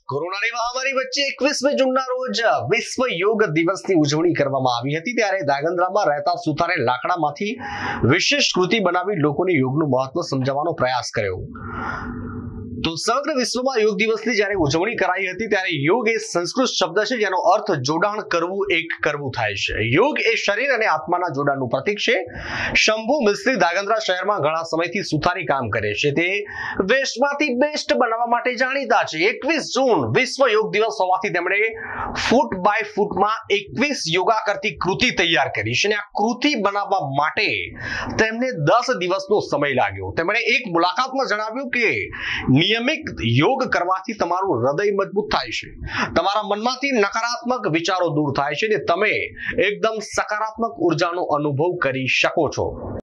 કોરોનાની મહામારી વચ્ચે 21 જૂનના રોજ વિશ્વ યોગ દિવસની ઉજવણી કરવામાં આવી હતી। ત્યારે ધાંગધ્રામાં રહેતા સુથારે લાકડામાંથી વિશેષ કૃતિ બનાવી લોકોને યોગનું મહત્વ સમજાવવાનો પ્રયાસ કર્યો। તો સમગ્ર વિશ્વમાં યોગ દિવસની જ્યારે ઉજવણી કરાઈ હતી ત્યારે યોગ એ સંસ્કૃત શબ્દ છે જેનો અર્થ જોડાણ કરવું, એક કરવું થાય છે। યોગ એ શરીર અને આત્માના જોડાણનું પ્રતીક છે। શંભુ મિસ્ત્રી ધાંગધ્રા શહેરમાં ઘણા સમયથી સુથારી કામ કરે છે। તે વેસ્ટમાંથી બેસ્ટ બનાવવા માટે જાણીતા છે। 21 જૂન વિશ્વ યોગ દિવસ હોવાથી તેમણે ફૂટ બાય ફૂટમાં 21 યોગા કરતી કૃતિ તૈયાર કરી છે અને આ કૃતિ બનાવવા માટે તેમને 10 દિવસનો સમય લાગ્યો। તેમણે એક મુલાકાતમાં જણાવ્યું કે નિયમિત યોગ કરવાથી તમારું હૃદય મજબૂત થાય છે, તમારા મનમાંથી નકારાત્મક વિચારો દૂર થાય છે અને તમે એકદમ સકારાત્મક ઉર્જાનો અનુભવ કરી શકો છો।